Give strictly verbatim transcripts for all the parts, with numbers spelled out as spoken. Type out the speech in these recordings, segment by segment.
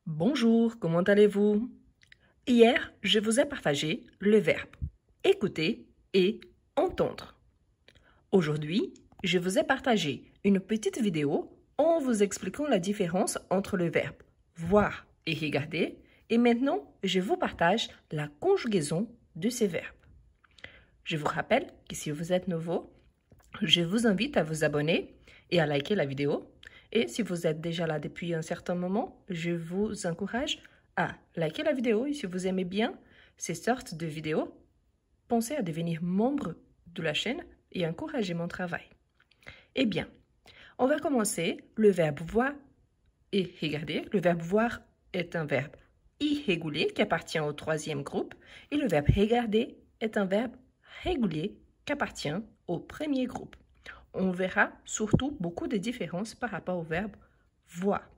Bonjour, comment allez-vous? Hier, je vous ai partagé le verbe écouter et entendre. Aujourd'hui, je vous ai partagé une petite vidéo en vous expliquant la différence entre le verbe voir et regarder. Et maintenant, je vous partage la conjugaison de ces verbes. Je vous rappelle que si vous êtes nouveau, je vous invite à vous abonner et à liker la vidéo. Et si vous êtes déjà là depuis un certain moment, je vous encourage à liker la vidéo. Et si vous aimez bien ces sortes de vidéos, pensez à devenir membre de la chaîne et encourager mon travail. Eh bien, on va commencer le verbe voir et regarder. Le verbe voir est un verbe irrégulier qui appartient au troisième groupe et le verbe regarder est un verbe régulier qui appartient au premier groupe. On verra surtout beaucoup de différences par rapport au verbe voir.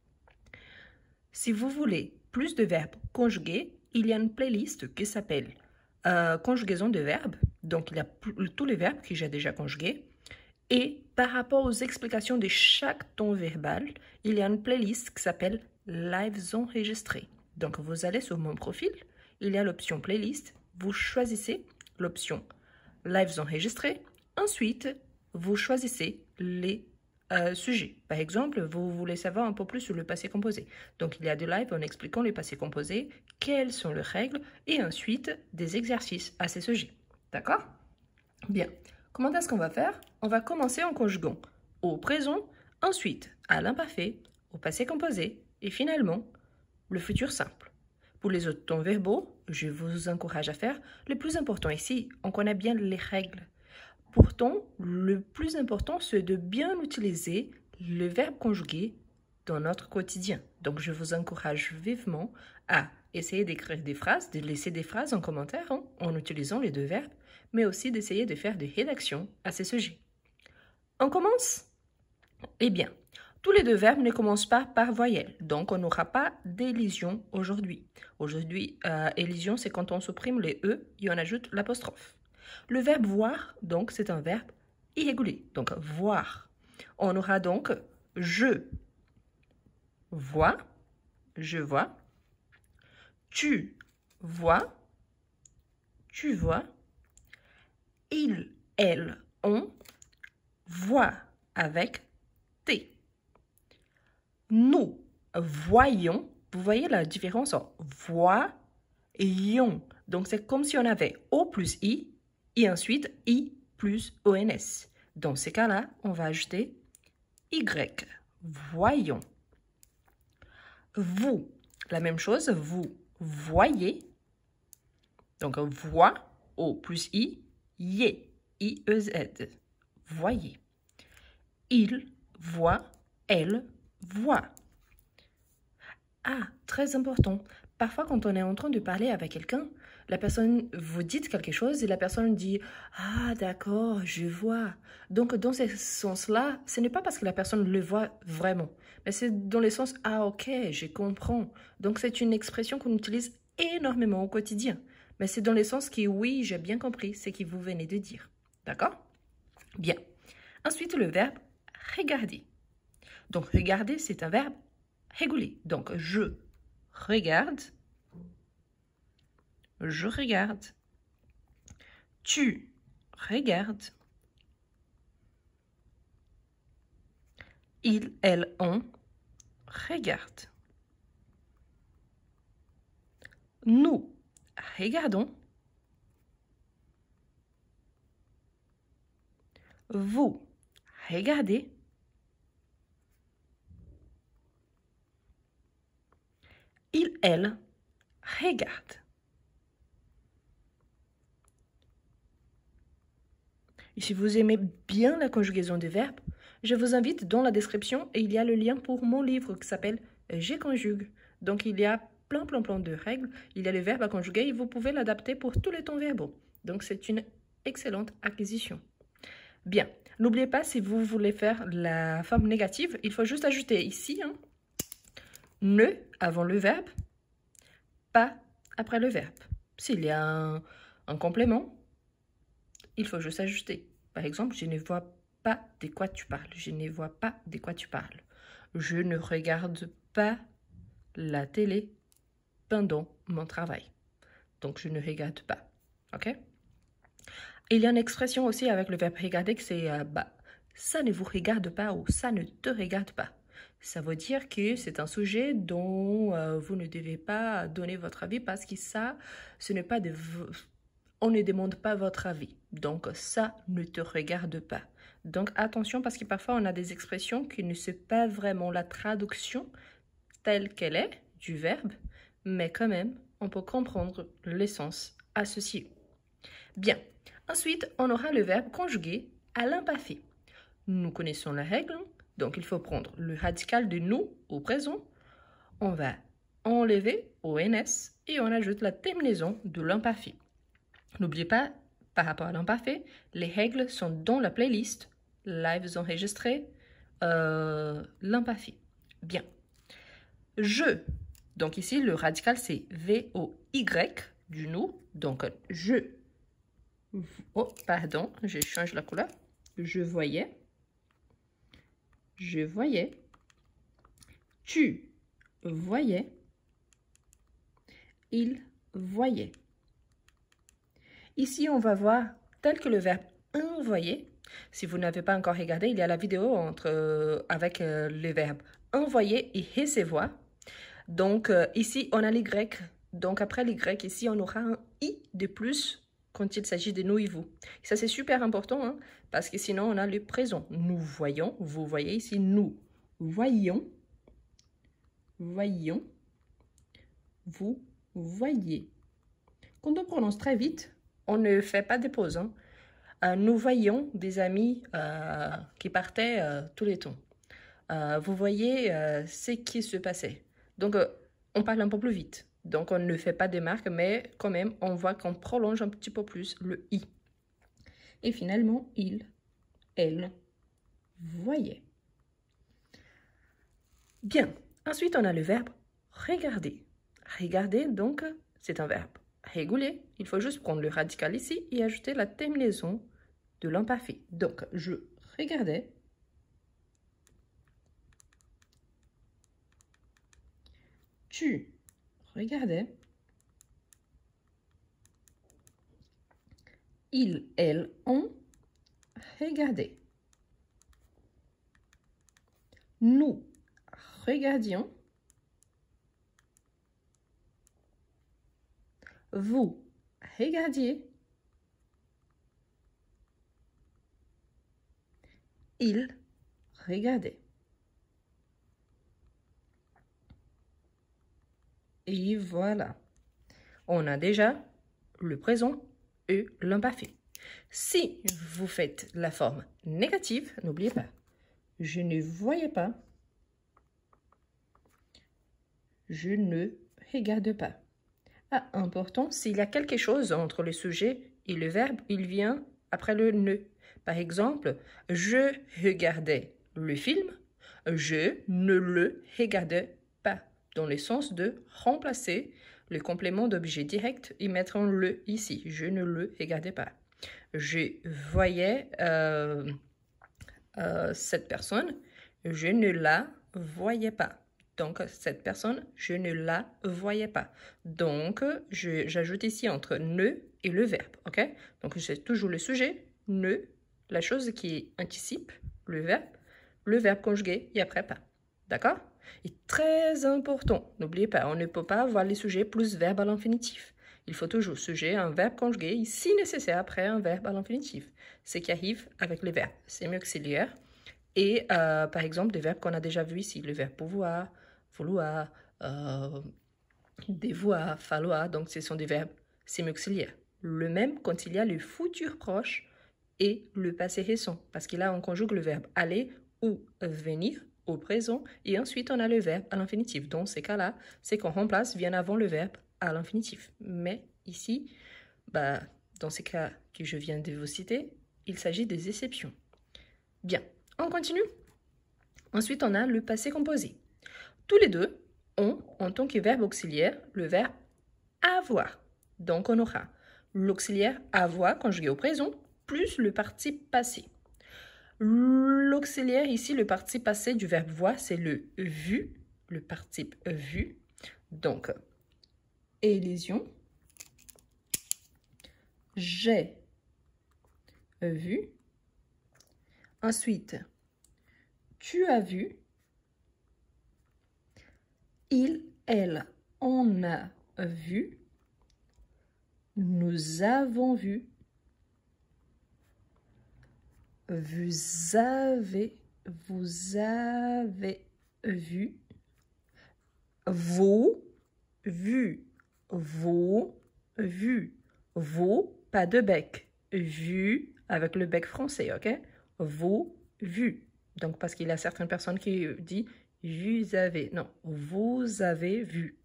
Si vous voulez plus de verbes conjugués, il y a une playlist qui s'appelle euh, conjugaison de verbes. Donc, il y a tous les verbes que j'ai déjà conjugués. Et par rapport aux explications de chaque ton verbal, il y a une playlist qui s'appelle Lives enregistrés. Donc, vous allez sur mon profil, il y a l'option playlist. Vous choisissez l'option Lives enregistrés. Ensuite, vous choisissez les euh, sujets. Par exemple, vous voulez savoir un peu plus sur le passé composé. Donc, il y a des lives en expliquant le passé composé, quelles sont les règles, et ensuite des exercices à ces sujets. D'accord? Bien. Comment est-ce qu'on va faire? On va commencer en conjuguant au présent, ensuite à l'imparfait, au passé composé, et finalement, le futur simple. Pour les autres temps verbaux, je vous encourage à faire. Le plus important ici, on connaît bien les règles. Pourtant, le plus important, c'est de bien utiliser le verbe conjugué dans notre quotidien. Donc, je vous encourage vivement à essayer d'écrire des phrases, de laisser des phrases en commentaire hein, en utilisant les deux verbes, mais aussi d'essayer de faire des rédactions à ces sujets. On commence? Eh bien, tous les deux verbes ne commencent pas par voyelle, donc on n'aura pas d'élision aujourd'hui. Aujourd'hui, euh, élision, c'est quand on supprime les E et on ajoute l'apostrophe. Le verbe voir, donc, c'est un verbe irrégulier, donc voir. On aura donc je vois, je vois, tu vois, tu vois, il, elle, on, voit avec T. Nous voyons, vous voyez la différence en voyons. Donc, c'est comme si on avait O plus I et ensuite I plus O N S. Dans ces cas-là, on va ajouter Y. Voyons. Vous, la même chose, vous voyez. Donc, voix, O plus I, Y, I E Z. Voyez. Il voit, elle voit. Ah, très important. Parfois, quand on est en train de parler avec quelqu'un, la personne vous dit quelque chose et la personne dit « Ah, d'accord, je vois ». Donc, dans ce sens-là, ce n'est pas parce que la personne le voit vraiment, mais c'est dans le sens « Ah, ok, je comprends ». Donc, c'est une expression qu'on utilise énormément au quotidien. Mais c'est dans le sens qui, oui, j'ai bien compris ce que vous venez de dire. D'accord? Bien. Ensuite, le verbe « regarder ». Donc, regarder, c'est un verbe régulier. Donc, je regarde. Je regarde. Tu regardes. Il, elle, on regarde. Nous regardons. Vous regardez. Il, elle regarde. Et si vous aimez bien la conjugaison des verbes, je vous invite dans la description et il y a le lien pour mon livre qui s'appelle « Je conjugue ». Donc, il y a plein, plein, plein de règles. Il y a le verbe à conjuguer et vous pouvez l'adapter pour tous les temps verbaux. Donc, c'est une excellente acquisition. Bien, n'oubliez pas, si vous voulez faire la forme négative, il faut juste ajouter ici hein, ne avant le verbe, pas après le verbe. S'il y a un, un complément, il faut juste ajuster. Par exemple, je ne vois pas de quoi tu parles. Je ne vois pas de quoi tu parles. Je ne regarde pas la télé pendant mon travail. Donc, je ne regarde pas. OK? Il y a une expression aussi avec le verbe regarder que c'est euh, bah, ça ne vous regarde pas ou ça ne te regarde pas. Ça veut dire que c'est un sujet dont euh, vous ne devez pas donner votre avis parce que ça, ce n'est pas de... On ne demande pas votre avis. Donc, ça ne te regarde pas. Donc, attention parce que parfois, on a des expressions qui ne sont pas vraiment la traduction telle qu'elle est du verbe, mais quand même, on peut comprendre l'essence associée. Bien. Ensuite, on aura le verbe conjugué à l'imparfait. Nous connaissons la règle, donc il faut prendre le radical de nous au présent. On va enlever O N S et on ajoute la terminaison de l'imparfait. N'oubliez pas, par rapport à l'imparfait, les règles sont dans la playlist Lives enregistrés, euh, l'imparfait. Bien. Je. Donc ici, le radical, c'est V O Y du nous. Donc, je. Oh, pardon, je change la couleur. Je voyais. Je voyais. Tu voyais. Il voyait. Ici, on va voir tel que le verbe envoyer. Si vous n'avez pas encore regardé, il y a la vidéo entre, euh, avec euh, le verbe envoyer et recevoir. Donc, euh, ici, on a l'Y. Donc, après l'Y, ici, on aura un I de plus quand il s'agit de nous et vous. Et ça, c'est super important, hein, parce que sinon, on a le présent. Nous voyons, vous voyez ici, nous voyons, voyons, vous voyez. Quand on prononce très vite, on ne fait pas de pause. Hein. Euh, nous voyons des amis euh, qui partaient euh, tous les temps. Euh, vous voyez euh, ce qui se passait. Donc, euh, on parle un peu plus vite. Donc, on ne fait pas de marque, mais quand même, on voit qu'on prolonge un petit peu plus le « i ». Et finalement, il, elle, voyait. Bien. Ensuite, on a le verbe « regarder ». Regarder, donc, c'est un verbe régulier. Il faut juste prendre le radical ici et ajouter la terminaison de l'imparfait. Donc, je regardais. Tu regardais. Il, elle, on regardait. Nous regardions. Vous regardiez. Il regardait. Et voilà. On a déjà le présent et l'imparfait. Si vous faites la forme négative, n'oubliez pas, je ne voyais pas, je ne regarde pas. Ah, important, s'il y a quelque chose entre le sujet et le verbe, il vient après le ne. Par exemple, je regardais le film, je ne le regardais pas, dans le sens de remplacer le complément d'objet direct et mettre un le ici. Je ne le regardais pas. Je voyais euh, euh, cette personne, je ne la voyais pas. Donc, cette personne, je ne la voyais pas. Donc, j'ajoute ici entre ne et le verbe, ok? Donc, c'est toujours le sujet, ne, la chose qui anticipe le verbe, le verbe conjugué et après pas. D'accord? Et très important, n'oubliez pas, on ne peut pas avoir les sujets plus verbe à l'infinitif. Il faut toujours sujet, un verbe conjugué et si nécessaire après un verbe à l'infinitif. Ce qui arrive avec les verbes semi-auxiliaires et euh, par exemple des verbes qu'on a déjà vus ici, le verbe pouvoir, vouloir, euh, devoir, falloir, donc ce sont des verbes semi-auxiliaires. Le même quand il y a le futur proche et le passé récent, parce que là on conjugue le verbe aller ou venir au présent et ensuite on a le verbe à l'infinitif. Dans ces cas-là, c'est qu'on remplace bien avant le verbe à l'infinitif. Mais ici, bah, dans ces cas que je viens de vous citer, il s'agit des exceptions. Bien, on continue. Ensuite, on a le passé composé. Tous les deux ont, en tant que verbe auxiliaire, le verbe avoir. Donc, on aura l'auxiliaire avoir conjugué au présent, plus le participe passé. L'auxiliaire ici, le participe passé du verbe voir, c'est le vu, le participe vu. Donc, Élision, j'ai vu. Ensuite, tu as vu. Il, elle, on a vu. Nous avons vu. Vous avez, vous avez vu. Vous, vu, vous, vu. Vous, pas de bec. Vu avec le bec français, ok? Vous, vu. Donc, parce qu'il y a certaines personnes qui disent vous avez. Non, vous avez vu.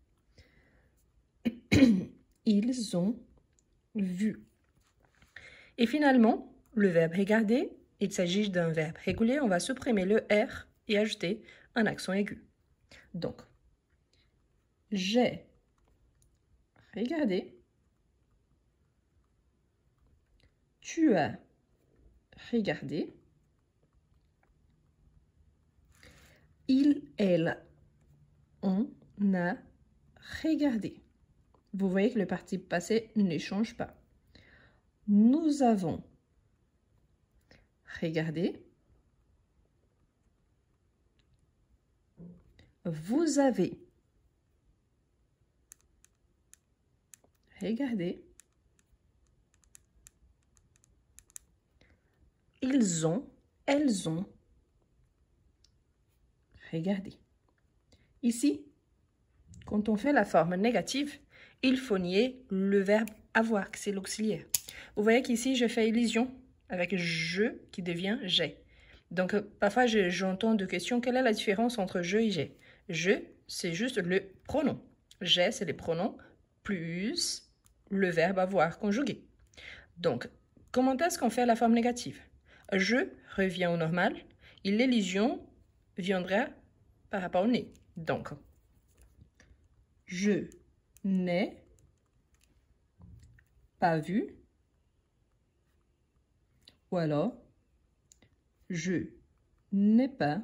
Ils ont vu. Et finalement, le verbe regarder, il s'agit d'un verbe régulier. On va supprimer le R et ajouter un accent aigu. Donc, j'ai regardé. Tu as regardé. Il, elle, on a regardé. Vous voyez que le participe passé ne change pas. Nous avons regardé. Vous avez regardé. Ils ont, elles ont regardé. Ici, quand on fait la forme négative, il faut nier le verbe avoir, que c'est l'auxiliaire. Vous voyez qu'ici, je fais illusion avec je qui devient j'ai. Donc, parfois, j'entends de questions, quelle est la différence entre je et j'ai? Je, c'est juste le pronom. J'ai, c'est les pronoms, plus le verbe avoir conjugué. Donc, comment est-ce qu'on fait la forme négative? Je revient au normal et l'illusion viendra par rapport au nez. Donc, je n'ai pas vu, ou alors, je n'ai pas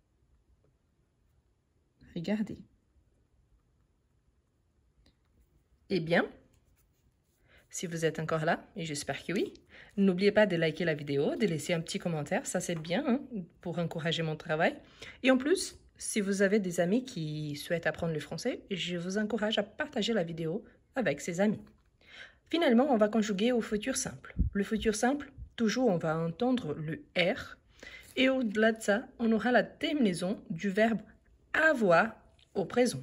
regardé. Eh bien, si vous êtes encore là, et j'espère que oui, n'oubliez pas de liker la vidéo, de laisser un petit commentaire, ça c'est bien hein, pour encourager mon travail. Et en plus, si vous avez des amis qui souhaitent apprendre le français, je vous encourage à partager la vidéo avec ses amis. Finalement, on va conjuguer au futur simple. Le futur simple, toujours on va entendre le R. Et au-delà de ça, on aura la terminaison du verbe avoir au présent.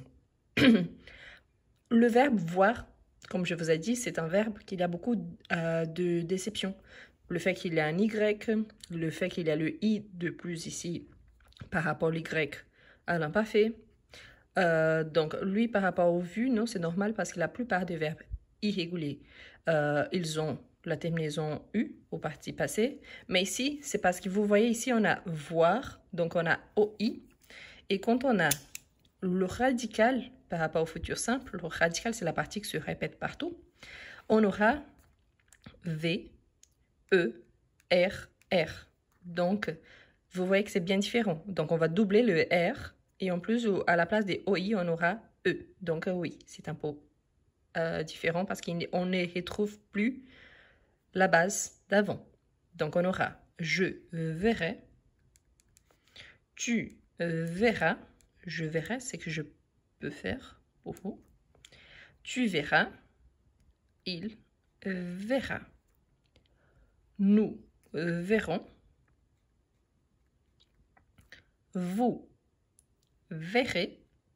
Le verbe voir, comme je vous ai dit, c'est un verbe qui a beaucoup euh, de déception. Le fait qu'il y a un Y, le fait qu'il y a le I de plus ici par rapport à l'Y à l'imparfait. Euh, donc, lui, par rapport au vu, non, c'est normal parce que la plupart des verbes irréguliers, euh, ils ont la terminaison U au participe passé. Mais ici, c'est parce que vous voyez ici, on a voir, donc on a O I. Et quand on a le radical par rapport au futur simple, le radical, c'est la partie qui se répète partout, on aura V, E, R, R. Donc, vous voyez que c'est bien différent. Donc, on va doubler le R et en plus, à la place des O I, on aura E. Donc, oui, c'est un peu euh, différent parce qu'on ne retrouve plus la base d'avant. Donc, on aura je verrai, tu verras, je verrai, c'est que je peux faire pour vous. Tu verras, il verra. Nous verrons. Vous verrez.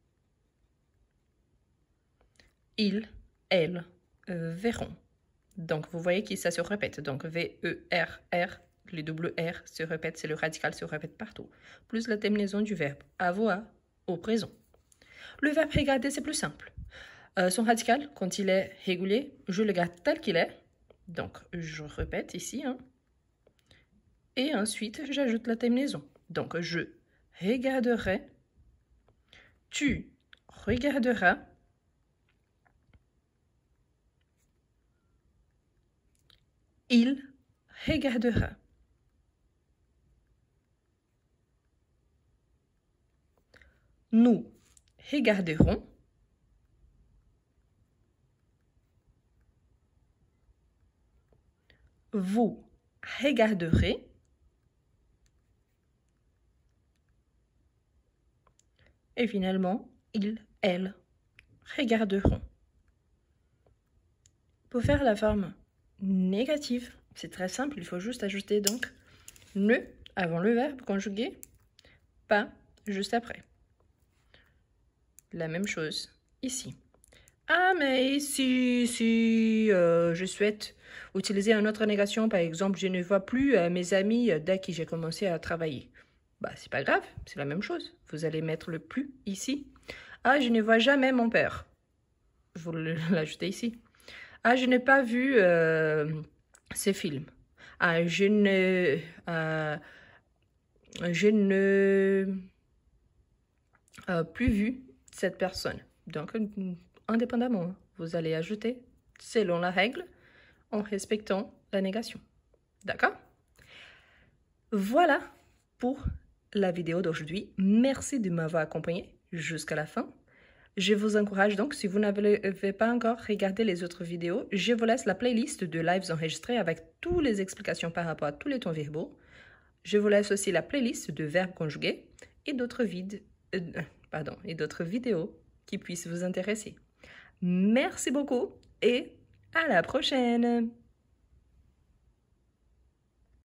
Ils, elles verront. Donc, vous voyez que ça se répète. Donc, V, E, R, R, les double R se répètent, c'est le radical se répète partout. Plus la terminaison du verbe avoir au présent. Le verbe regarder, c'est plus simple. Euh, son radical, quand il est régulier, je le garde tel qu'il est. Donc, je répète ici. Hein. Et ensuite, j'ajoute la terminaison. Donc, je regarderai. Tu regarderas. Il regardera. Nous regarderons. vous regarderez. Et finalement, ils, elles regarderont. Pour faire la forme négative, c'est très simple, il faut juste ajouter donc ne avant le verbe conjugué, pas juste après. La même chose ici. Ah, mais si, si euh, je souhaite utiliser une autre négation, par exemple, je ne vois plus euh, mes amis euh, dès que j'ai commencé à travailler. Bah, c'est pas grave, c'est la même chose. Vous allez mettre le plus ici. Ah, je ne vois jamais mon père. Vous l'ajoutez ici. Ah, je n'ai pas vu euh, ce film. Ah, je ne... Euh, je ne... Euh, plus vu cette personne. Donc, indépendamment, vous allez ajouter selon la règle en respectant la négation. D'accord? Voilà pour la vidéo d'aujourd'hui. Merci de m'avoir accompagné jusqu'à la fin. Je vous encourage donc, si vous n'avez pas encore regardé les autres vidéos, je vous laisse la playlist de lives enregistrés avec toutes les explications par rapport à tous les temps verbaux. Je vous laisse aussi la playlist de verbes conjugués et d'autres vides, euh, pardon, et d'autres vidéos qui puissent vous intéresser. Merci beaucoup et à la prochaine!